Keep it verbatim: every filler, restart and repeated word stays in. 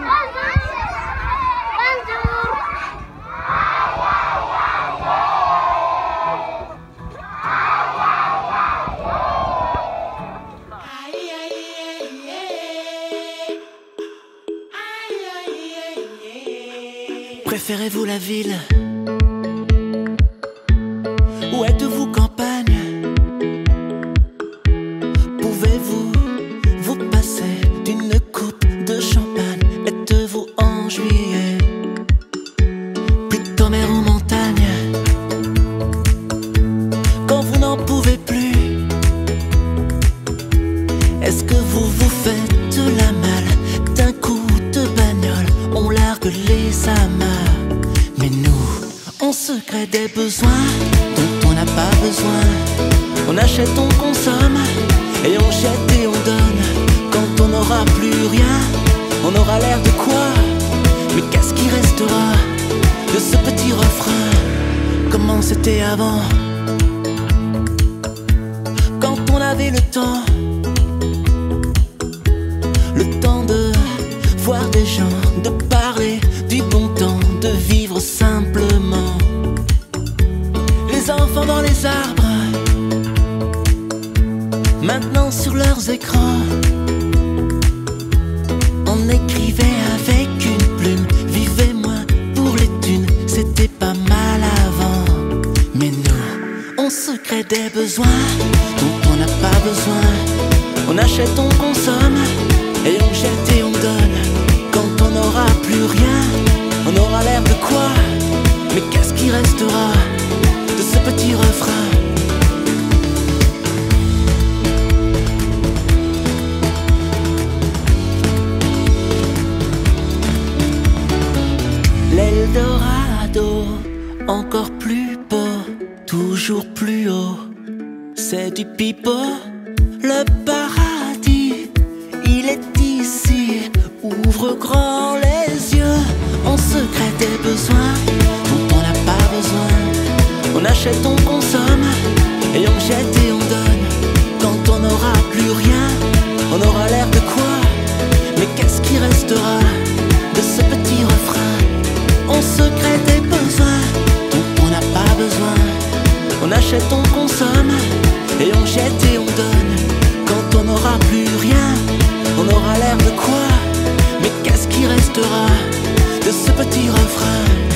Préférez-vous la ville ou êtes-vous campagne? Pouvez-vous vous passer d'une coupe de champagne? Êtes-vous en juillet, plutôt mer ou montagne? Quand vous n'en pouvez plus, est-ce que vous vous faites la malle d'un coup de bagnole? On largue les amarres. Mais nous, on se crée des besoins dont on n'a pas besoin. On achète, on consomme, et on jette et on donne. Quand on n'aura plus rien, on aura l'air de quoi? Mais qu'est-ce qui restera de ce petit refrain? Comment c'était avant, quand on avait le temps, le temps de voir des gens, de parler du bon temps, de vivre simplement. Les enfants dans les arbres, maintenant sur leurs écrans. On écrivait avec une plume, vivez moins pour les thunes, c'était pas mal avant. Mais nous, on se crée des besoins dont on n'a pas besoin. On achète, on consomme, et on jette et on donne. Quand on n'aura plus rien, on aura l'air de quoi? Mais qu'est-ce qui restera de ce petit refrain? L'Eldorado, encore plus beau, toujours plus haut, c'est du pipeau. Le paradis, il est ici, ouvre grand les yeux. On se crée des besoins dont on n'a pas besoin. On achète, on consomme, et on jette et on donne. Quand on n'aura plus rien, on aura l'air de quoi? Mais qu'est-ce qui restera de ce petit refrain? On se crée des besoins dont on n'a pas besoin. On achète, on consomme, et on jette et on donne. Quand on n'aura plus rien, on aura l'air de quoi? Mais qu'est-ce qui restera de ce petit refrain?